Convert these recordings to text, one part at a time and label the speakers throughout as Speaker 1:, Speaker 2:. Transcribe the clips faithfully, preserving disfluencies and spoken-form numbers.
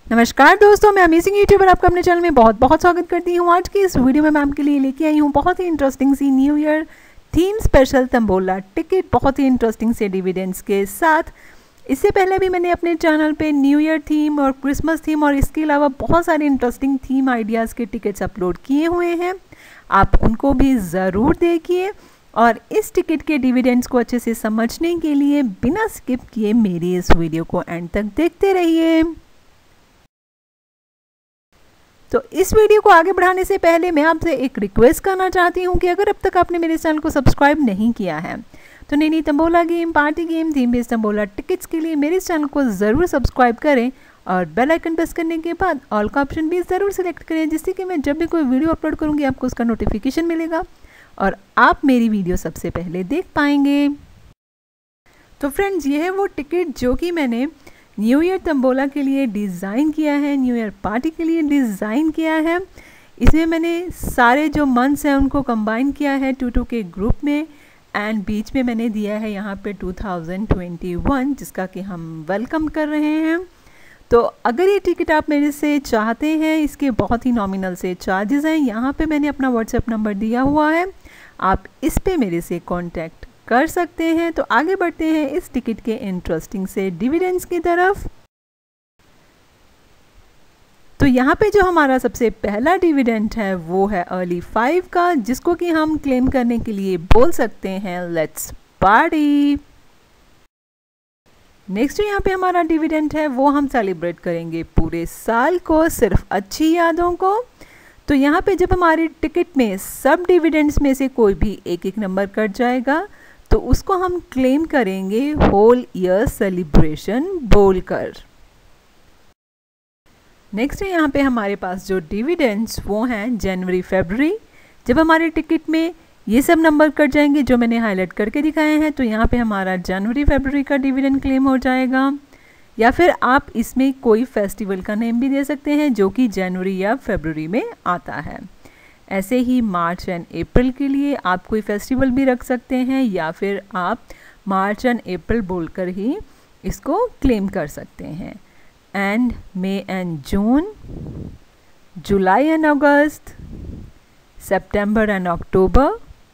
Speaker 1: नमस्कार दोस्तों, मैं अमेजिंग यूट्यूबर आपका अपने चैनल में बहुत बहुत स्वागत करती हूँ। आज की इस वीडियो में मैं आपके लिए लेके आई हूँ बहुत ही इंटरेस्टिंग सी new year theme special tambola ticket, बहुत ही इंटरेस्टिंग से डिविडेंड्स के साथ। इससे पहले भी मैंने अपने चैनल पे न्यू ईयर थीम और क्रिसमस थीम और इसके अलावा बहुत सारे इंटरेस्टिंग थीम आइडियाज़ के टिकट्स अपलोड किए हुए हैं, आप उनको भी ज़रूर देखिए। और इस टिकट के डिविडेंड्स को अच्छे से समझने के लिए बिना स्किप किए मेरी इस वीडियो को एंड तक देखते रहिए। तो इस वीडियो को आगे बढ़ाने से पहले मैं आपसे एक रिक्वेस्ट करना चाहती हूँ कि अगर अब तक आपने मेरे चैनल को सब्सक्राइब नहीं किया है तो नई नई tambola game, party game, theme based tambola tickets के लिए मेरे चैनल को ज़रूर सब्सक्राइब करें और बेल आइकन प्रेस करने के बाद ऑल का ऑप्शन भी ज़रूर सेलेक्ट करें, जिससे कि मैं जब भी कोई वीडियो अपलोड करूँगी आपको उसका नोटिफिकेशन मिलेगा और आप मेरी वीडियो सबसे पहले देख पाएंगे। तो फ्रेंड्स, ये है वो टिकट जो कि मैंने न्यू ईयर तंबोला के लिए डिज़ाइन किया है, न्यू ईयर पार्टी के लिए डिज़ाइन किया है। इसमें मैंने सारे जो मंथ्स हैं उनको कंबाइन किया है टू टू के ग्रुप में एंड बीच में मैंने दिया है यहाँ पे टू थाउजेंड ट्वेंटी वन, जिसका कि हम वेलकम कर रहे हैं। तो अगर ये टिकट आप मेरे से चाहते हैं, इसके बहुत ही नॉमिनल से चार्जेस हैं। यहाँ पे मैंने अपना व्हाट्सएप नंबर दिया हुआ है, आप इस पे मेरे से कॉन्टैक्ट कर सकते हैं। तो आगे बढ़ते हैं इस टिकट के इंटरेस्टिंग से डिविडेंड्स की तरफ। तो यहाँ पे जो हमारा सबसे पहला डिविडेंड है वो है अर्ली फाइव का, जिसको कि हम क्लेम करने के लिए बोल सकते हैं लेट्स पार्टी। नेक्स्ट जो यहाँ पे हमारा डिविडेंड है वो हम सेलिब्रेट करेंगे पूरे साल को, सिर्फ अच्छी यादों को। तो यहाँ पे जब हमारी टिकट में सब डिविडेंड्स में से कोई भी एक एक नंबर कट जाएगा तो उसको हम क्लेम करेंगे होल ईयर सेलिब्रेशन बोलकर। नेक्स्ट है यहाँ पे हमारे पास जो डिविडेंड्स वो हैं जनवरी फरवरी। जब हमारे टिकट में ये सब नंबर कट जाएंगे जो मैंने हाईलाइट करके दिखाए हैं तो यहाँ पे हमारा जनवरी फरवरी का डिविडेंड क्लेम हो जाएगा। या फिर आप इसमें कोई फेस्टिवल का नेम भी दे सकते हैं जो कि जनवरी या फरवरी में आता है। ऐसे ही मार्च एंड अप्रैल के लिए आप कोई फेस्टिवल भी रख सकते हैं या फिर आप मार्च एंड अप्रैल बोलकर ही इसको क्लेम कर सकते हैं। And May and June, July and August, September and October,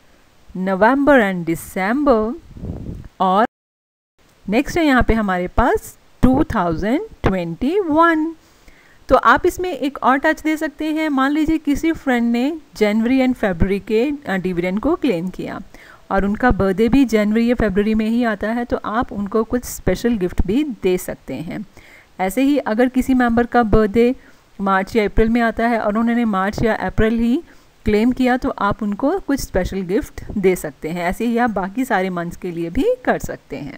Speaker 1: November and December और नेक्स्ट है यहाँ पे हमारे पास टू थाउजेंड ट्वेंटी वन। तो आप इसमें एक और टच दे सकते हैं। मान लीजिए किसी फ्रेंड ने जनवरी एंड फरवरी के डिविडेंड को क्लेम किया और उनका बर्थडे भी जनवरी या फरवरी में ही आता है, तो आप उनको कुछ स्पेशल गिफ्ट भी दे सकते हैं। ऐसे ही अगर किसी मेंबर का बर्थडे मार्च या अप्रैल में आता है और उन्होंने मार्च या अप्रैल ही क्लेम किया तो आप उनको कुछ स्पेशल गिफ्ट दे सकते हैं। ऐसे ही आप बाकी सारे मंथ्स के लिए भी कर सकते हैं।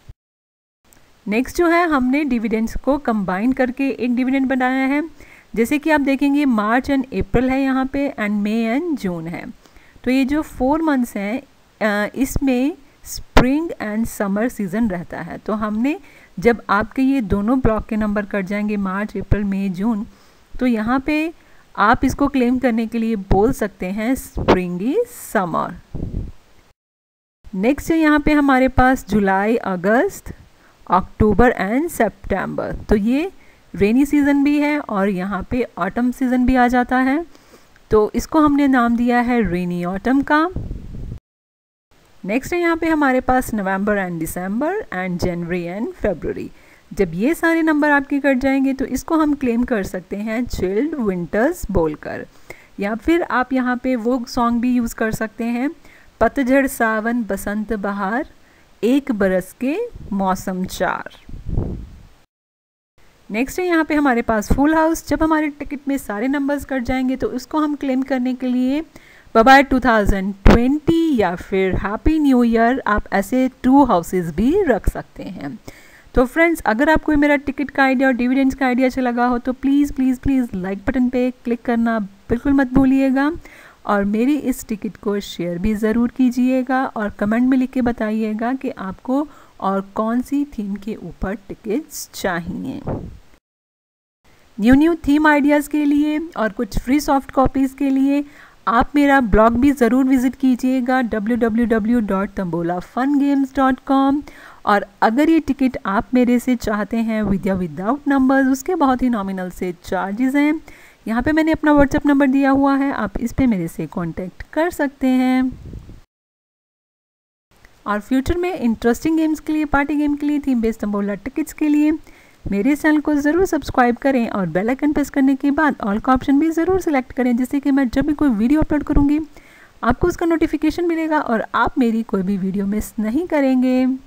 Speaker 1: नेक्स्ट जो है हमने डिविडेंड्स को कंबाइन करके एक डिविडेंड बनाया है। जैसे कि आप देखेंगे मार्च एंड अप्रैल है यहाँ पे एंड मई एंड जून है। तो ये जो फोर मंथ्स हैं इसमें स्प्रिंग एंड समर सीज़न रहता है। तो हमने जब आपके ये दोनों ब्लॉक के नंबर कट जाएंगे मार्च अप्रैल मई जून, तो यहाँ पे आप इसको क्लेम करने के लिए बोल सकते हैं स्प्रिंगी समर। नेक्स्ट है यहाँ पे हमारे पास जुलाई, अगस्त, अक्टूबर एंड सितंबर। तो ये रेनी सीज़न भी है और यहाँ पे ऑटम सीज़न भी आ जाता है, तो इसको हमने नाम दिया है रेनी ऑटम का। नेक्स्ट है यहाँ पे हमारे पास November and December and January and February. जब ये सारे नंबर आपके कट जाएंगे तो इसको हम क्लेम कर सकते हैं चिल्ड विंटर्स बोलकर। या फिर आप यहाँ पे वो सॉन्ग भी यूज़ कर सकते हैं, पतझड़ सावन बसंत बहार एक बरस के मौसम चार। नेक्स्ट है यहाँ पे हमारे पास फुल हाउस। जब हमारे टिकट में सारे नंबर्स कट जाएंगे तो इसको हम क्लेम करने के लिए bye bye two thousand twenty या फिर हैप्पी न्यू ईयर, आप ऐसे टू हाउसेस भी रख सकते हैं। तो फ्रेंड्स, अगर आपको मेरा टिकट का आइडिया और डिविडेंड्स का आइडिया अच्छा लगा हो तो please please please like button पे क्लिक करना बिल्कुल मत भूलिएगा और मेरी इस टिकट को शेयर भी ज़रूर कीजिएगा और कमेंट में लिख के बताइएगा कि आपको और कौन सी थीम के ऊपर टिकट्स चाहिए। न्यू न्यू थीम आइडियाज़ के लिए और कुछ फ्री सॉफ्ट कॉपीज़ के लिए आप मेरा ब्लॉग भी ज़रूर विज़िट कीजिएगा W W W dot tambola fun games dot com. और अगर ये टिकट आप मेरे से चाहते हैं विद या विदाउट नंबर्स, उसके बहुत ही नॉमिनल से चार्जेस हैं। यहाँ पे मैंने अपना व्हाट्सएप नंबर दिया हुआ है, आप इस पे मेरे से कांटेक्ट कर सकते हैं। और फ्यूचर में इंटरेस्टिंग गेम्स के लिए, पार्टी गेम के लिए, थीम बेस्ड तंबोला टिकट्स के लिए मेरे चैनल को ज़रूर सब्सक्राइब करें और बेल आइकन प्रेस करने के बाद ऑल का ऑप्शन भी ज़रूर सेलेक्ट करें, जिससे कि मैं जब भी कोई वीडियो अपलोड करूँगी आपको उसका नोटिफिकेशन मिलेगा और आप मेरी कोई भी वीडियो मिस नहीं करेंगे।